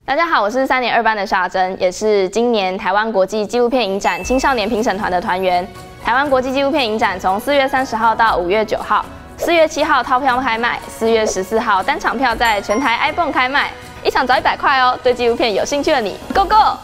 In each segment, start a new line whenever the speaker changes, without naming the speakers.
大家好，我是3年2班的夏珍，也是今年台湾国际纪录片影展青少年评审团的团员。台湾国际纪录片影展从4月30号到5月9号，4月7号套票开卖，4月14号单场票在全台 iPhone 开卖，一场只要100块哦。对纪录片有兴趣的你 ，Go Go！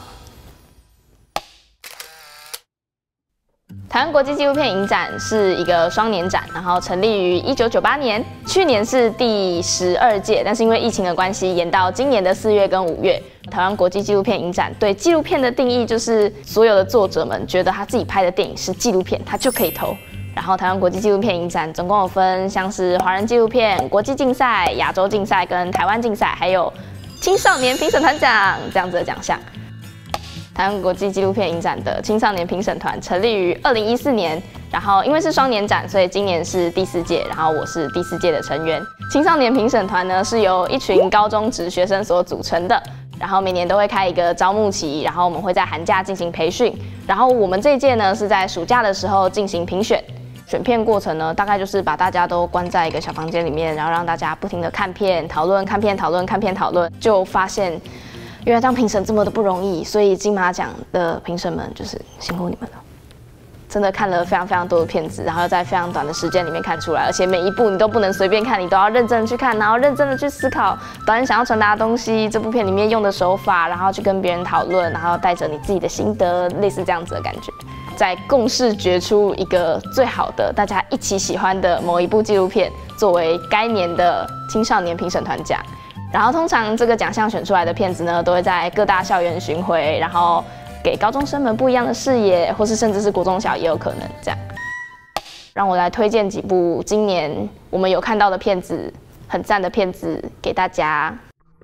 台湾国际纪录片影展是一个双年展，然后成立于1998年，去年是第12届，但是因为疫情的关系，延到今年的4月跟5月。台湾国际纪录片影展对纪录片的定义就是所有的作者们觉得他自己拍的电影是纪录片，他就可以投。然后台湾国际纪录片影展总共有分像是华人纪录片、国际竞赛、亚洲竞赛跟台湾竞赛，还有青少年评审团奖这样子的奖项。台湾国际纪录片影展的青少年评审团成立于2014年，然后因为是双年展，所以今年是第4届，然后我是第4届的成员。青少年评审团呢是由一群高中职学生所组成的，然后每年都会开一个招募期，然后我们会在寒假进行培训，然后我们这一届呢是在暑假的时候进行评选。选片过程呢，大概就是把大家都关在一个小房间里面，然后让大家不停的看片、讨论、看片、讨论、看片、讨论，就发现原来当评审这么的不容易，所以金马奖的评审们就是辛苦你们了。真的看了非常非常多的片子，然后在非常短的时间里面看出来，而且每一部你都不能随便看，你都要认真的去看，然后认真的去思考导演想要传达的东西，这部片里面用的手法，然后去跟别人讨论，然后带着你自己的心得，类似这样子的感觉，在共识决出一个最好的大家一起喜欢的某一部纪录片，作为该年的青少年评审团奖。然后通常这个奖项选出来的片子呢，都会在各大校园巡回，然后给高中生们不一样的视野，或是甚至是国中小也有可能这样。让我来推荐几部今年我们有看到的片子，很赞的片子给大家。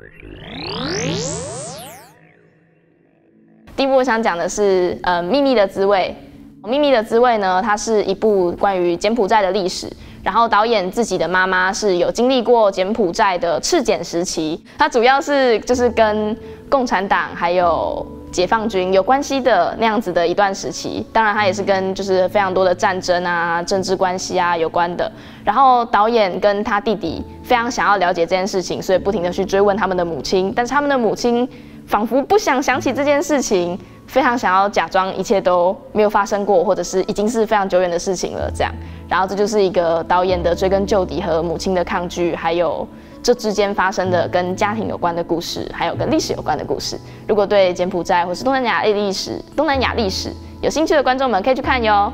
第一部我想讲的是《秘密的滋味》。《秘密的滋味》呢，它是一部关于柬埔寨的历史。然后导演自己的妈妈是有经历过柬埔寨的赤柬时期，它主要是就是跟共产党还有解放军有关系的那样子的一段时期。当然它也是跟就是非常多的战争啊、政治关系啊有关的。然后导演跟他弟弟非常想要了解这件事情，所以不停的去追问他们的母亲，但是他们的母亲仿佛不想想起这件事情，非常想要假装一切都没有发生过，或者是已经是非常久远的事情了这样。然后这就是一个导演的追根究底和母亲的抗拒，还有这之间发生的跟家庭有关的故事，还有跟历史有关的故事。如果对柬埔寨或是东南亚历史有兴趣的观众们，可以去看哟。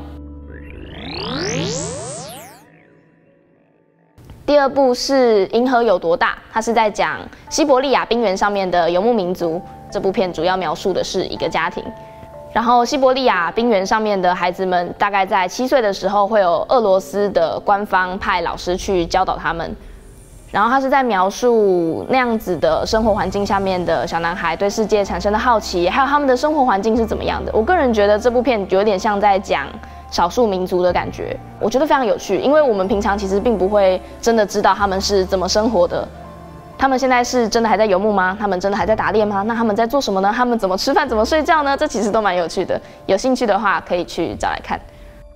第二部是《银河有多大》，它是在讲西伯利亚冰原上面的游牧民族。这部片主要描述的是一个家庭。然后西伯利亚冰原上面的孩子们，大概在7岁的时候，会有俄罗斯的官方派老师去教导他们。然后他是在描述那样子的生活环境下面的小男孩对世界产生的好奇，还有他们的生活环境是怎么样的。我个人觉得这部片有点像在讲少数民族的感觉，我觉得非常有趣，因为我们平常其实并不会真的知道他们是怎么生活的。他们现在是真的还在游牧吗？他们真的还在打猎吗？那他们在做什么呢？他们怎么吃饭？怎么睡觉呢？这其实都蛮有趣的。有兴趣的话，可以去找来看。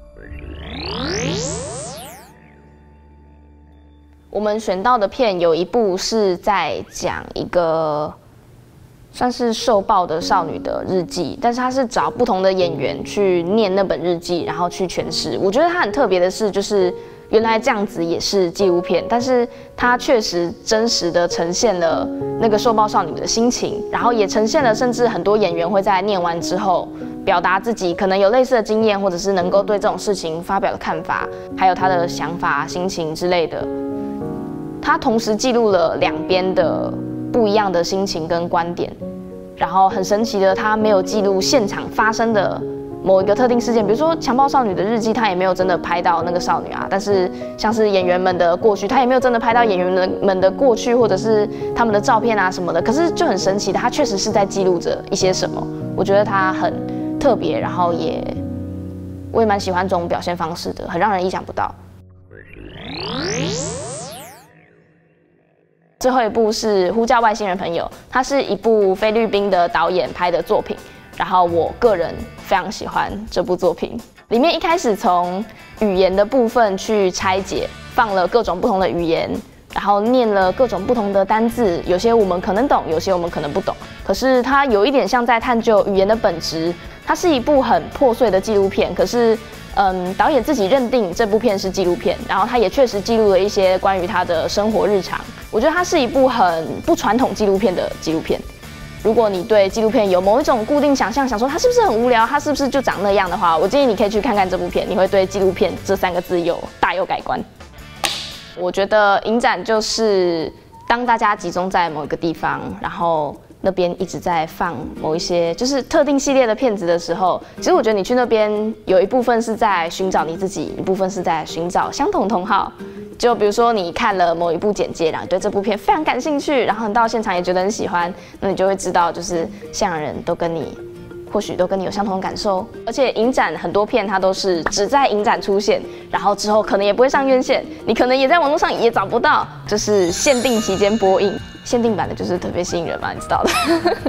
我们选到的片有一部是在讲一个算是受暴的少女的日记，但是他是找不同的演员去念那本日记，然后去诠释。我觉得它很特别的是，就是原来这样子也是纪录片，但是它确实真实的呈现了那个受暴少女的心情，然后也呈现了甚至很多演员会在念完之后表达自己可能有类似的经验，或者是能够对这种事情发表的看法，还有他的想法、心情之类的。他同时记录了两边的不一样的心情跟观点，然后很神奇的，他没有记录现场发生的某一个特定事件，比如说强暴少女的日记，他也没有真的拍到那个少女啊。但是像是演员们的过去，他也没有真的拍到演员们的过去，或者是他们的照片啊什么的。可是就很神奇的，他确实是在记录着一些什么。我觉得他很特别，然后我也蛮喜欢这种表现方式的，很让人意想不到。最后一部是《呼叫外星人朋友》，它是一部菲律宾的导演拍的作品，然后我个人非常喜欢这部作品。里面一开始从语言的部分去拆解，放了各种不同的语言， 然后念了各种不同的单字，有些我们可能懂，有些我们可能不懂。可是它有一点像在探究语言的本质。它是一部很破碎的纪录片，可是，导演自己认定这部片是纪录片，然后他也确实记录了一些关于他的生活日常。我觉得它是一部很不传统纪录片的纪录片。如果你对纪录片有某一种固定想象，想说它是不是很无聊，它是不是就长那样的话，我建议你可以去看看这部片，你会对纪录片这3个字大有改观。我觉得影展就是当大家集中在某一个地方，然后那边一直在放某一些就是特定系列的片子的时候，其实我觉得你去那边有一部分是在寻找你自己，一部分是在寻找相同同好。就比如说你看了某一部简介，然后对这部片非常感兴趣，然后你到现场也觉得很喜欢，那你就会知道，就是现场人或许都跟你有相同的感受。而且影展很多片它都是只在影展出现，然后之后可能也不会上院线，你可能也在网络上也找不到，就是限定期间播映。限定版的就是特别吸引人嘛，你知道的。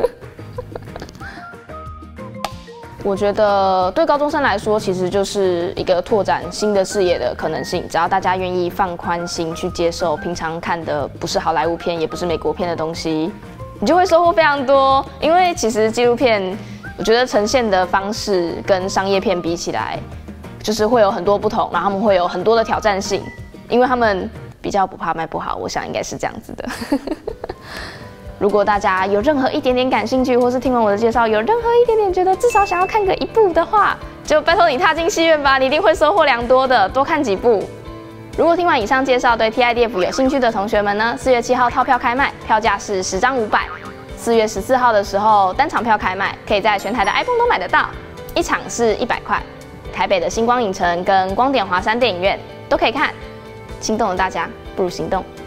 我觉得对高中生来说，其实就是一个拓展新的视野的可能性。只要大家愿意放宽心去接受平常看的不是好莱坞片，也不是美国片的东西，你就会收获非常多。因为其实纪录片，我觉得呈现的方式跟商业片比起来，就是会有很多不同，然后他们会有很多的挑战性，因为他们比较不怕卖不好，我想应该是这样子的。如果大家有任何一点点感兴趣，或是听完我的介绍有任何一点点觉得至少想要看个1部的话，就拜托你踏进戏院吧，你一定会收获良多的，多看几部。如果听完以上介绍对 TIDF 有兴趣的同学们呢，4月7号套票开卖，票价是10张500。4月14号的时候单场票开卖，可以在全台的 iPhone 都买得到，一场是100块。台北的星光影城跟光点华山电影院都可以看。心动的大家不如行动。